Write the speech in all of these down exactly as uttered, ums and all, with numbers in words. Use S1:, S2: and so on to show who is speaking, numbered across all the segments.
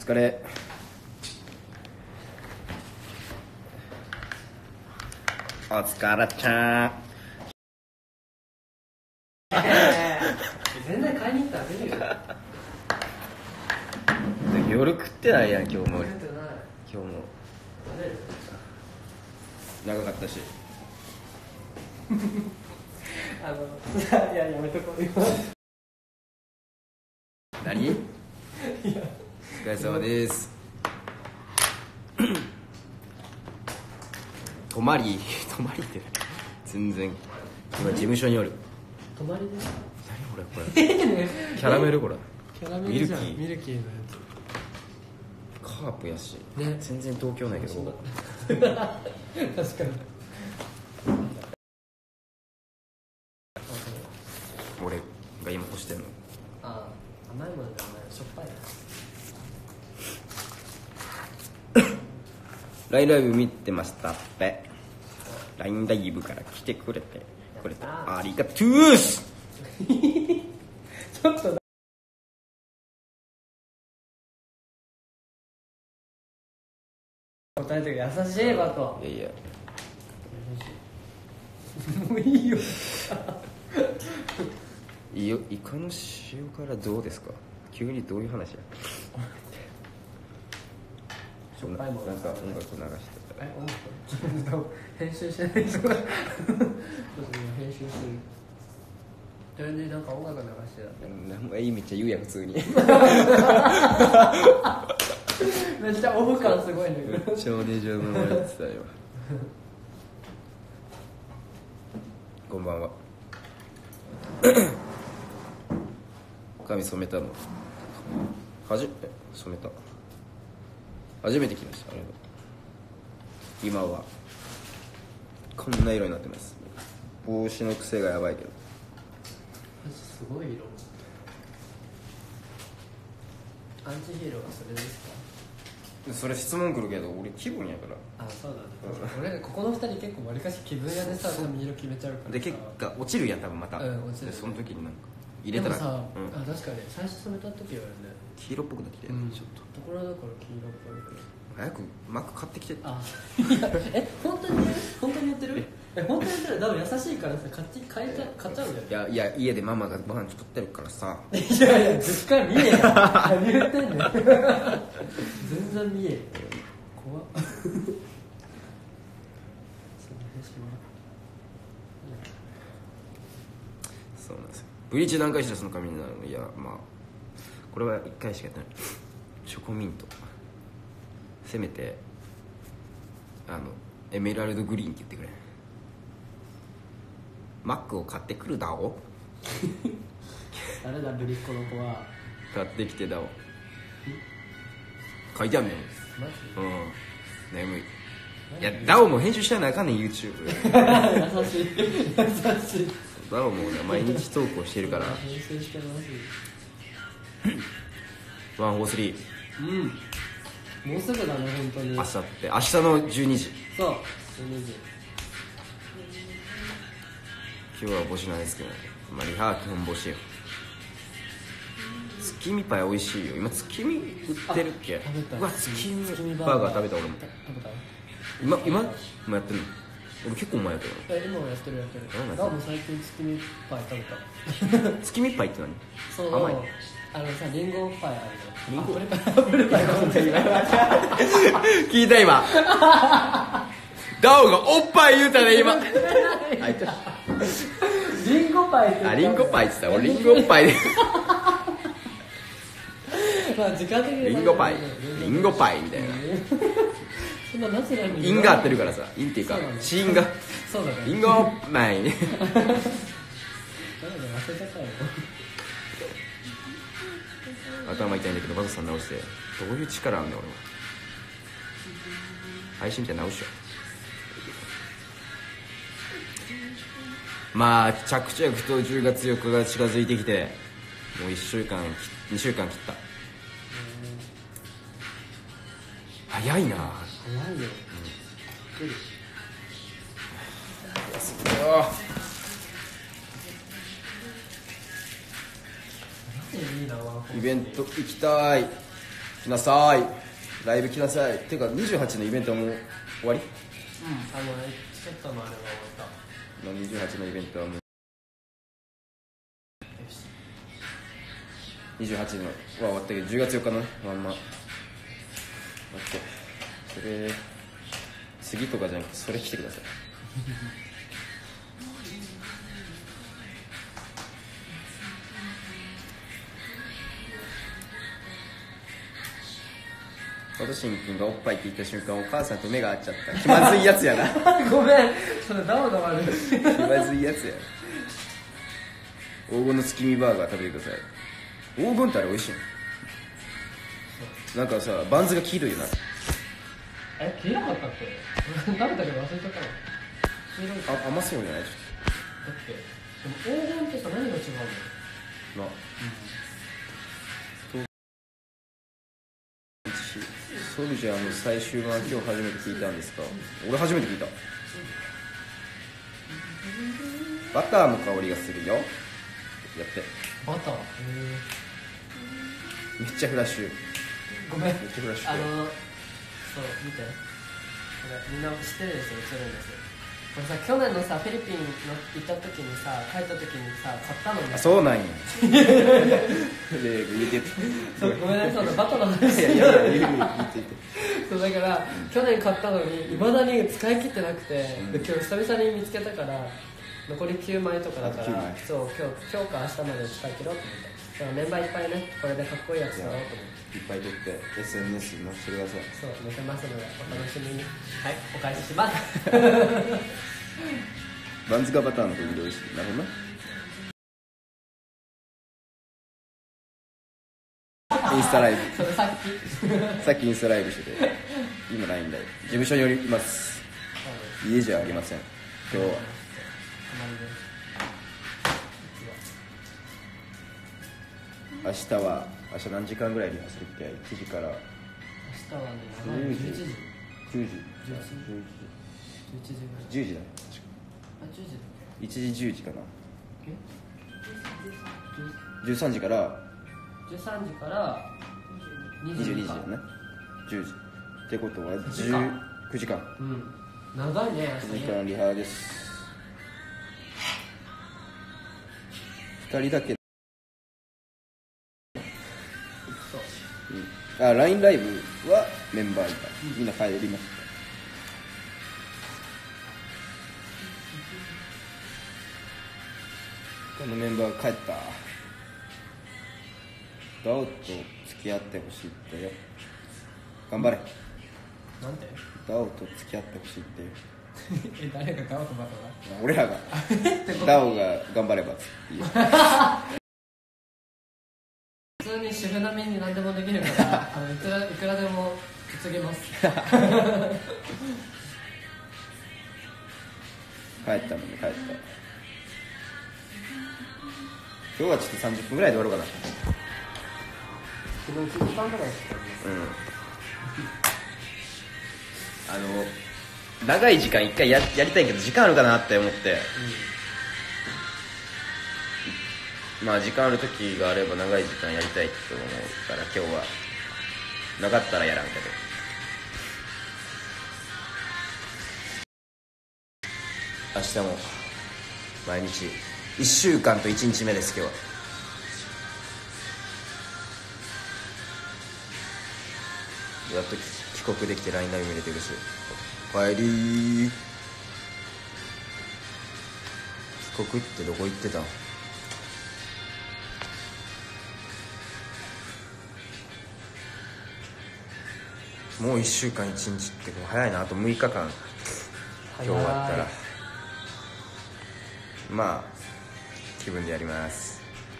S1: 疲れ。お疲れちゃん。
S2: 全然買いに行ったら出るよ。
S1: 夜食ってないやん今日も。今日も長かったし。
S2: あのいややめとこうよ。
S1: 何？お疲れ様です。泊まり泊まりって全然今事務所におる。
S2: 泊まりで？
S1: 何これこれ。キャラメルこれ。
S2: キャラメルじゃん。
S1: ミルキー。
S2: ミルキーのや
S1: カープやし、
S2: ね、
S1: 全然東京ないけど。
S2: 確かに。
S1: 俺が今干してんの。
S2: ああ、甘いものじゃない、しょっぱいな。
S1: ラインライブ見てましたって。ラインライブから来てくれてくれてありがとうーす。
S2: ちょっと答えて優しいバト。
S1: いやいや
S2: もういいよ。
S1: いいよ。イカの塩辛どうですか。急にどういう話や。
S2: しょっぱいもの
S1: なんか音楽流してた。
S2: え、音楽編集しないと。そうそう、編集する。全然なんか音楽流してた。
S1: なんかいいめっちゃ言うやん普通に。
S2: めっちゃオフ感すごいんだけど。
S1: 少年上分もやってたよ。こんばんは。髪染めたのはじめ染めた初めて来ました。ありがとう。今はこんな色になってます。帽子の癖がやばいけど
S2: すごい色。アンチヒーローはそれですか。
S1: それ質問来るけど俺気分やから。
S2: あ、そうだね、うん、俺ここのふたり結構わりかし気分屋でさ髪色決めちゃうからさ。
S1: で結果落ちるやん多分また、
S2: うん、落ちる。
S1: でその時になんか入れたら
S2: でもさ、
S1: うん、
S2: あ、確かに最初染めた時はね
S1: 黄色っぽくなってきて、
S2: うん、
S1: ちょっと
S2: ところどころ黄色っぽいけど
S1: 早くマック買ってきて。
S2: あ、いや、え、本当に本当に言ってる。え、本当に言ってる。多分優しいからさ、買っち買えちゃ買っちゃうんだよ。
S1: いやいや家でママがご飯作ってるからさ。
S2: いやいや、実家見えよ。何言ってんねん。全然見えよ。怖っ。
S1: そうなんですよ。ブリーチ何回したその髪になるの。いやまあこれはいっかいしかやってない。チョコミントせめてあのエメラルドグリーンって言ってくれ。マックを買ってくるだお。
S2: 誰だブリッコの子は。
S1: 買ってきてだお。書いてあんねん。
S2: マジ？
S1: うん、眠い。いやダオも編集しなあかんねん YouTube。
S2: 優しい優しい。
S1: ダオもね毎日投稿してるから。
S2: 編集してます。
S1: ワンフォースリー。
S2: うん、もうすぐだね本当に。
S1: 明日って明日のじゅうにじ。
S2: そうじゅうにじ。
S1: 今日は募集なんですけど、まあ、リハは基本募集よ。月見パイ美味しいよ。今月見売ってるっけ。
S2: 食べた。
S1: うわ月見
S2: 月見
S1: バーガー食べた。俺も
S2: 食べた。
S1: 今今もやってんの。俺結構前やけど。
S2: え、今もやってるやってる。
S1: なんだ
S2: ガも最近月見パイ食べた。
S1: 月見パイって何。
S2: そう、
S1: 甘い。
S2: あのさ、リンゴパイあるよ。
S1: リンゴ
S2: アップルパイ、アップルパイ飲んでる。
S1: 聞いた今。ダオがおっぱい言うたね今。
S2: リンゴパイって。
S1: あ、リンゴパイって言った。俺リンゴパイで。
S2: まあ時間的に
S1: リンゴパイ、リンゴパイみたいな。
S2: そんなナチュラルに
S1: 韻が合ってるからさ、韻っていうか子音が。
S2: そうだね。
S1: リンゴパイ。
S2: 忘れちゃったよ。
S1: 頭痛いんだけどバトさん直して。どういう力あんねん俺は。配信みたいな直しよう。まあ着々とじゅうがつよっかが近づいてきてもういっしゅうかんにしゅうかん切った。早いな。
S2: 早いよ。うん、いいな。
S1: イベント行きたい。 来なさい、ライブ来なさい。てかにじゅうはちのイベントはもう終わり？
S2: うん、あのチケットのあれは終わった。
S1: にじゅうはちのイベントはもうにじゅうはちのは終わったけどじゅうがつよっかのまんま待って、それ次とかじゃなくてそれ来てください私新君がおっぱいって言った瞬間お母さんと目が合っちゃった。気まずいやつやな
S2: ごめん、それダウダ悪い
S1: 気まずいやつや。黄金の月見バーガー食べてください。黄金ってあれ美味しいの？なんかさ、バンズが黄色いよな。
S2: え、黄色かったっけ？食べたけど忘れちゃったの。黄色いか。
S1: あ、甘そうじゃない？
S2: だってでも黄金ってさ、何が違うの？
S1: な、ソルジャーの最終版今日初めて聞いたんですか？俺初めて聞いた。バターの香りがするよ。やって。
S2: バター。へ
S1: めっちゃフラッシュ。
S2: ごめん。
S1: めっちゃフラッシュ。
S2: あのそう見て。これみんな知ってるでしょ、映るんですよ。これさ、去年のさフィリピンの行った時にさ、帰った時にさ買ったのに。
S1: あ、そうなんや。で言ってて。
S2: そうごめんなさい、バターの話。
S1: いやいやいや言ってて。
S2: そうだから、うん、去年買ったのに未だに使い切ってなくて、うん、で今日久々に見つけたから残りきゅうまいとかだから、そう今日今日か明日まで使い切ろうと思って。だからメンバーいっぱいね、これでかっこいいやつだろうと思って。
S1: いっぱい撮って エスエヌエス に載せてください。
S2: そう載せますのでお楽しみに。はい、お返しします。
S1: バンズがバターの時美味しい。なるほどな。インスタライブ。
S2: それさっき
S1: さっきインスタライブしてて、今 ライン で事務所におります。家じゃありません今日は。明日は明日何時間ぐらいリハするっけ？いちじから。明
S2: 日はね、じゅうじ。じゅうじ。
S1: じゅうじ。じゅうじだよ。
S2: あ、じゅうじだ。
S1: いちじじゅうじかな。
S2: え？
S1: じゅうさんじから
S2: じゅうさんじから
S1: にじゅうにじだね。じゅうじってことはじゅうくじかん。
S2: うん、長いね。
S1: くじかんリハです。ふたりだけ。あ、ライン ライブはメンバーいた。みんな帰りました。このメンバー帰った。ダオと付き合ってほしいってよ。頑張れ。
S2: なんて？
S1: ダオと付き合ってほしいってよ。
S2: え、誰がダオとバトが？
S1: 俺らがダオが頑張ればっつって言う。
S2: 普通に主婦並みに何でもできるからあのいくらいくらでも継げます。
S1: 帰ったもんね、帰った。今日はちょっとさんじゅっぷんぐらいで終わろうかな。
S2: 昨日いちじかんぐらいしか
S1: うん。あの長い時間一回 や, やりたいけど時間あるかなって思って、うん、まあ時間ある時があれば長い時間やりたいと思うから今日はなかったらやらんけど、明日も毎日いっしゅうかんといちにちめです今日は。やっと帰国できて ライン ライブ見れてるし。帰りー。帰国ってどこ行ってたん？もういっしゅうかんいちにちってもう早いな。あとむいかかん今日終わったらまあ気分でやります。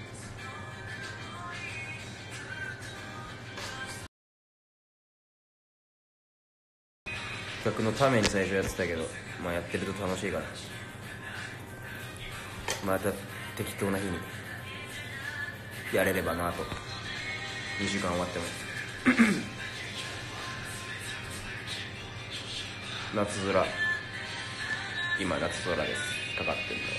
S1: 企画のために最初やってたけど、まあやってると楽しいからまた適当な日にやれればなと。にじかん終わっても夏空、今夏空ですかかってるのは。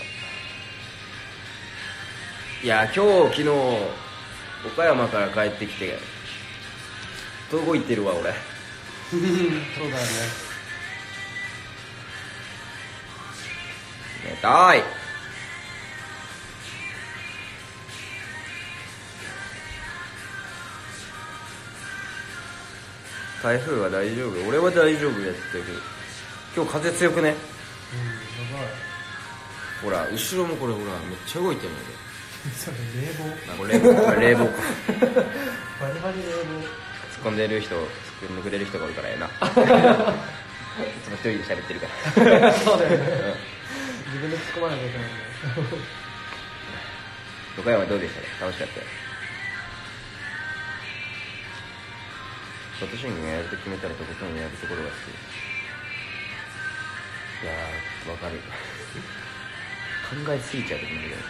S1: いや今日昨日岡山から帰ってきてと動いてるわ俺
S2: そうだよね。
S1: 寝たい。台風は大丈夫？俺は大丈夫やったけど今日風強くね。
S2: うん、やばい。
S1: ほら後ろもこれほらめっちゃ動いてるので
S2: それ冷房。
S1: あこれ冷房これ冷房か
S2: バリバリ冷房。
S1: 突っ込んでる人突っ込んでくれる人がおるからええないつも一人で喋ってるから
S2: そうだよね自分で突っ込まなきゃいけないんだよ。
S1: 岡山どうでしたか？楽しかったよ。ショートシングがやると決めたらとことんやるところが好き。いやーわかる考えすぎちゃうときもあるけど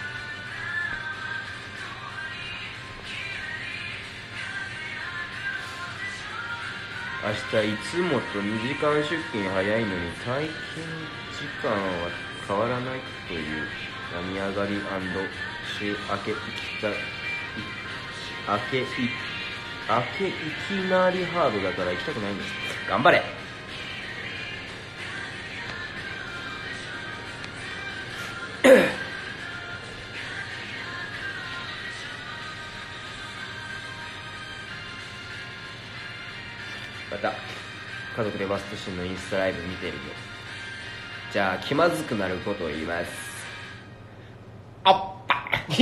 S1: 明日いつもとにじかん出勤早いのに退勤時間は変わらないという病み上がり週明けいきた明けい明けいきなりハードだから行きたくないんです。頑張れ。また家族でバストシーンのインスタライブ見てるよ。じゃあ気まずくなることを言います。おっぱ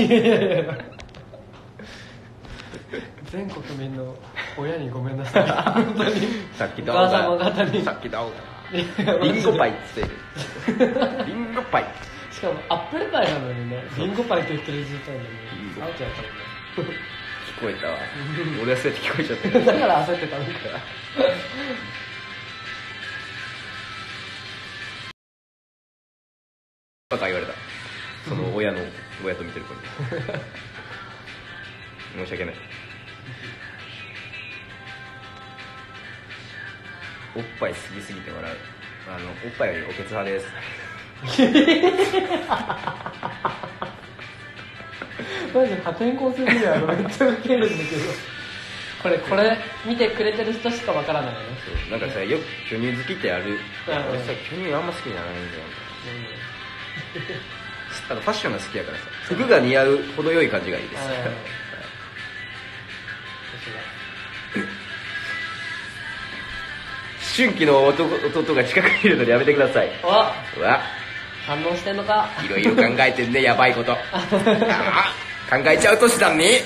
S2: 全国民の親にごめんなさい本当に
S1: さっき
S2: お母様方に
S1: さっき動画リンゴパイって言ってるリンゴパイ
S2: しかもアップルパイなのにねリンゴパイって言ってる時点でねアウトやったもんね
S1: 聞こえたわ俺はそうやって聞こえちゃった
S2: だから焦ってたんだから
S1: バカ言われたその親の親と見てる子に申し訳ない。おっぱい好きすぎて笑う。あのおっぱいよりおけつ派です
S2: マジ破天荒すぎるやろめっちゃウケるんだけどこれこれ見てくれてる人しかわからないよね。
S1: なんかさよく巨乳好きってある、
S2: うん、
S1: 俺さ巨乳あんま好きじゃないんだよ、うん、あのファッションが好きやからさ服が似合う程よい感じがいいです思春期の弟が近くにいるのでやめてください。
S2: わ
S1: うわ
S2: 反応してんのか。
S1: いろいろ考えてんねやばいことあ考えちゃう年だね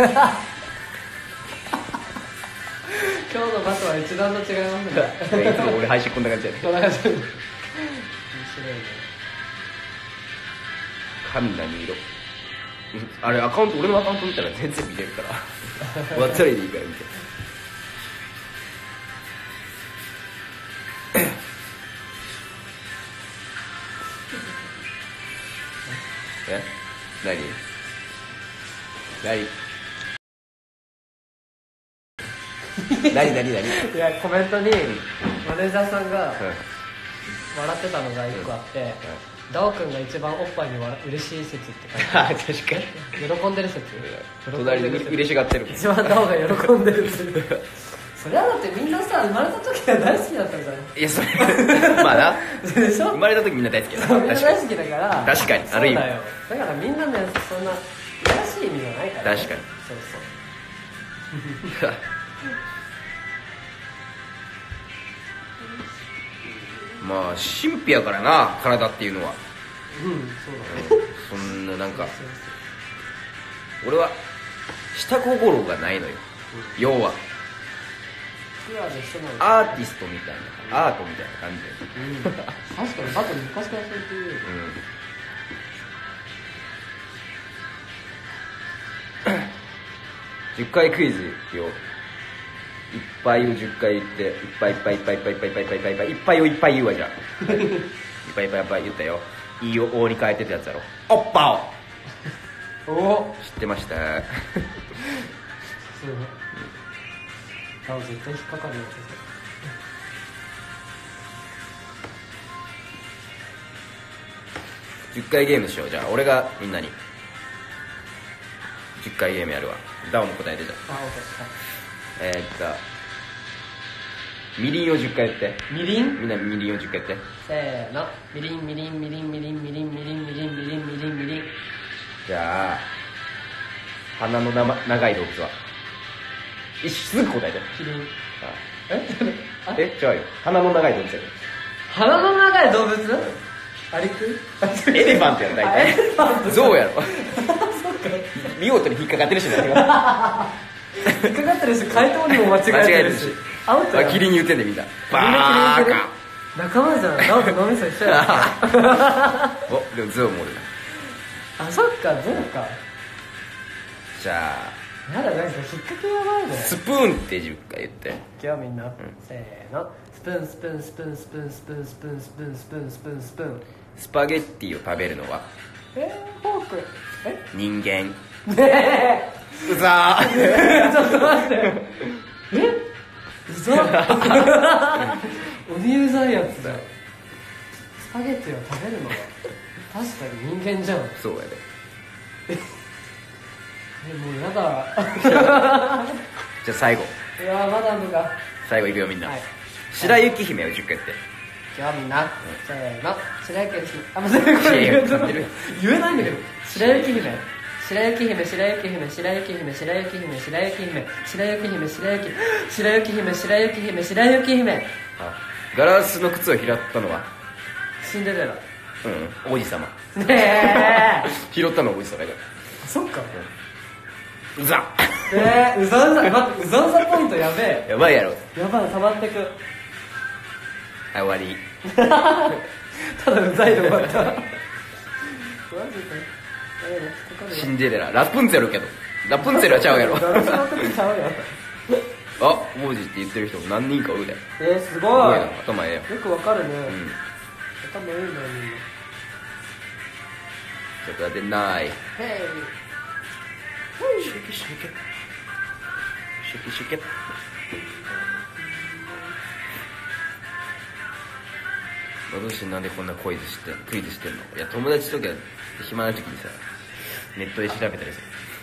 S2: 今日のバスは一段と違いますね
S1: いつも俺配信こんな感じやね
S2: こんな感じ面白いね。
S1: 髪何色あれアカウント俺のアカウント見たら全然見れるから終わったらいいから見てえ何何何何何
S2: いやコメントにマネージャーさんが笑ってたのが一個あって、うんうんダオくんが一番おっぱいにわ嬉しい説って書いてある。確かに喜んでる説
S1: 隣で嬉しがってる
S2: 一番ダオが喜んでる説それはだってみんなさ生まれた時は大好きだったんじゃない。
S1: いやそれまあな
S2: でしょ
S1: 生まれた時みんな大好きだ
S2: みんな大好きだから
S1: 確かにある意味
S2: だよだからみんなねそんないやらしい意味はないから、ね、
S1: 確かに
S2: そうそう
S1: まあ神秘やからな体っていうのは
S2: うんそうだね、
S1: うん、そんななんか俺は下心がないのよ、うん、要はアーティストみたいなアートみたいな感じで、
S2: うん、確かにバトル昔からそう言って言うよ、
S1: うんじゅっかいクイズよいっぱいをじゅっかい言っていっぱいいっぱいいっぱいいっぱいいっぱいいっぱいいっぱいいっぱいいっぱいをいっぱい言うわじゃあいっぱいいっぱいいっぱい言ったよ。いいをおに変えてたやつやろおっぱを
S2: お
S1: 知ってました
S2: そうねあ絶対引っかかるや
S1: つじゅっかいゲームしよう。じゃあ俺がみんなにじゅっかいゲームやるわ。ダオも答えてじゃん。
S2: あ、分かった。
S1: えー、っとみりんをじゅっかいやって。
S2: みりん
S1: みんなみりんをじゅっかいやって。
S2: せーのみりんみりんみりんみりんみりんみりんみりんみりんみりんみりん。
S1: じゃあ鼻のな、ま、長い動物は一すぐ答えて。
S2: キリン。
S1: あえ違うよ、鼻の長い動物やで。
S2: 鼻の長い動物アリクイ
S1: エレファントやろ大体。ゾウやろ。見事に引っかかってるしね。
S2: 引っかかってるし回答にも間違えてるしアウトやん。
S1: キリン言うてんでみんな。バーカ。
S2: 仲間じゃん。ナオト脳みそ一緒やん。
S1: おでもゾウもおるな。
S2: あそっかゾウか。
S1: じゃあ
S2: やだなんか引っ掛けやばいね。
S1: スプーンってじゅっかい言って。
S2: いくよみんな、うん、せーのスプーンスプーンスプーンスプーンスプーンスプーンスプーンスプーンスプーンスプーン。
S1: スパゲッティを食べるのは
S2: えー、フォーク。え
S1: 人間。
S2: ねえ
S1: うざー。
S2: ちょっと待ってえうざ鬼うざいやつだよ。スパゲッティを食べるのは確かに人間じゃん。
S1: そうやで。
S2: えもうやだ
S1: じゃあ最後。
S2: いやマダムが
S1: 最後いくよみんな、はい、白雪姫をじゅっかいやって。
S2: いやみんな、うん、せーの白雪姫。あ、待ってこれ言えないんだけど。白雪姫白雪姫白雪姫白雪姫白雪姫白雪姫白雪姫白雪白雪姫白雪姫白雪姫。
S1: ガラスの靴を拾ったのは
S2: シンデレラ。
S1: うん、王子様。
S2: ねえ
S1: 拾ったのは王子様やから。
S2: そっか、
S1: うざ
S2: えー、うざうざ待ってうざうざポイントやべえ。
S1: やばいやろ。
S2: やばい溜まってく。
S1: はい終わり。
S2: ただうざいで終わったマジか。
S1: シンデレララプンツェルけどラプンツェルはちゃうやろ。
S2: ガラスの時ちゃうやん。
S1: あ王子って言ってる人も何人かおるで。
S2: えー、すごい
S1: 頭ええやん。
S2: よくわかるね、うん、頭いいんだよみんな。
S1: ちょっと当てない。
S2: ヘイ
S1: シュキシュキシュキシュキ。どうしてなんでこんなクイズしてクイズしてんの。いや友達とか暇な時にさネットで調べたりする。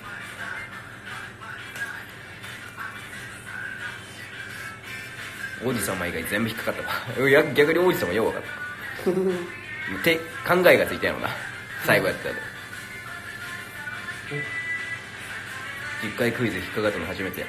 S1: 王子様以外全部引っかかったわ。いや逆に王子様よう分かったて考えがついたやろな最後やったら。じゅっかいクイズ引っかかったの初めてや。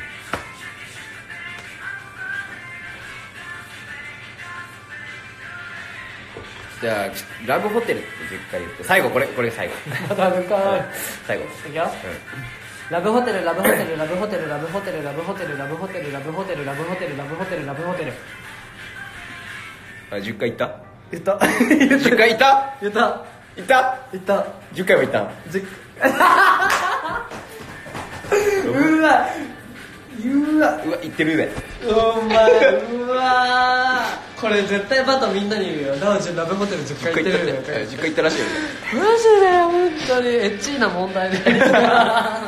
S1: じゃあラブホテルってじゅっかい言って最後これこれ最後。
S2: まだあるか
S1: 最後。
S2: いくよ、うん、ラブホテルラブホテルラブホテルラブホテルラブホテルラブホテルラブホテルラブホテルラブホテルラブホテル。
S1: あじゅっかい言った。
S2: 言った
S1: じゅっかい言った
S2: 言った
S1: 言った
S2: 言った
S1: じゅっかいも言った
S2: じゅうわうわ
S1: うわ言ってるで。
S2: お前うわこれ絶対バトみんなに言うよ。ダウジュンラブホテルじゅっかい行ってるよ。
S1: じゅっかい行ったらしいよ。
S2: マジで本当にエッチーな問題でめっちゃ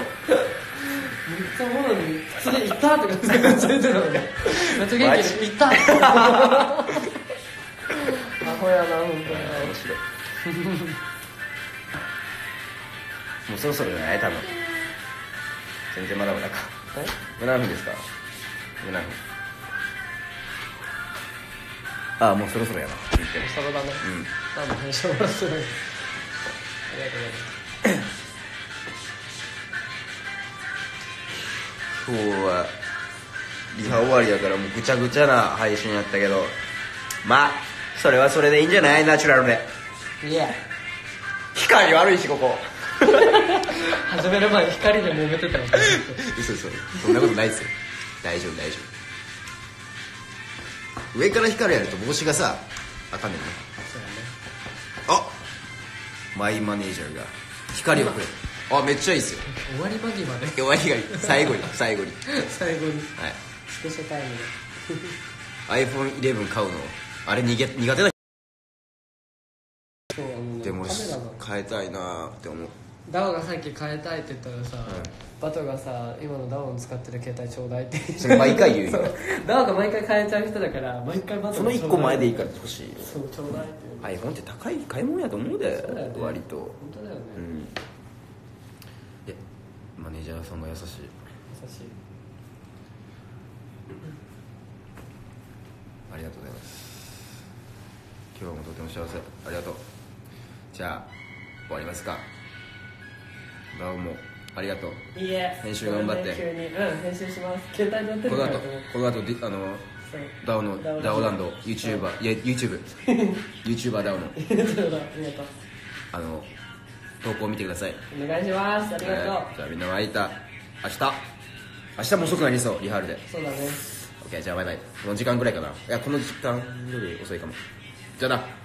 S2: ものに普通に行ったとかついてたのにめっちゃ元気に行ったアホやな本当に。
S1: 面白い。もうそろそろじゃない多分。全然まだまだか。え何分ですか。何分。ああもうそろそろやな言っても
S2: そろだね。うん。なんで編集終わらせる。ありがとうございます。
S1: 今日はリハ終わりだからもうぐちゃぐちゃな配信やったけど、まあそれはそれでいいんじゃない。ナチュラルで。
S2: いや
S1: 光悪いしここ。
S2: 始める前に光で揉めてたの。
S1: 嘘嘘そんなことないですよ。大丈夫大丈夫。上から光やると帽子がさあかんねんね。
S2: そうやね。
S1: あマイマネージャーが光をくれ。あめっちゃいいっすよ。
S2: 終わり間際で
S1: 終わりがいい。最後に最後に
S2: 最後に、はい、
S1: ス
S2: ペシャルタイムで
S1: アイフォンイレブン 買うのあれ苦手苦手な。
S2: そうあの、ね、
S1: でも変えたいなって思う。
S2: ダオがさっき変えたいって言ったらさ、うん、バトがさ今のダオの使ってる携帯ちょうだいって
S1: それ毎回言うよ。
S2: ダオが毎回変えちゃう人だから毎回バト
S1: そのいっこまえでいいから欲しいよ。
S2: そうちょうだいっていう。
S1: iPhone って高い買い物やと思うで。
S2: そうだよね、
S1: 割と
S2: 本当だよね、
S1: うん、でマネージャーさんが優しい。
S2: 優しい。
S1: とうございます。今日もとても幸せ、ありがとう。じゃあ終わりますか。どうもありがとう。
S2: いいえ、
S1: 編集頑張って。
S2: 急にうん編集します。携帯でやってる
S1: この後
S2: から
S1: この後ディあのダオのダオランド YouTuber いや YouTube YouTuber ダオのあの投稿見てください。
S2: お願いします。ありがとう、え
S1: ー、じゃあみんなも会いた明日明日も遅くなりそうリハールで。
S2: そうだね。
S1: OK じゃあバイバイ。この時間ぐらいかな。いやこの時間より遅いかも。じゃあな。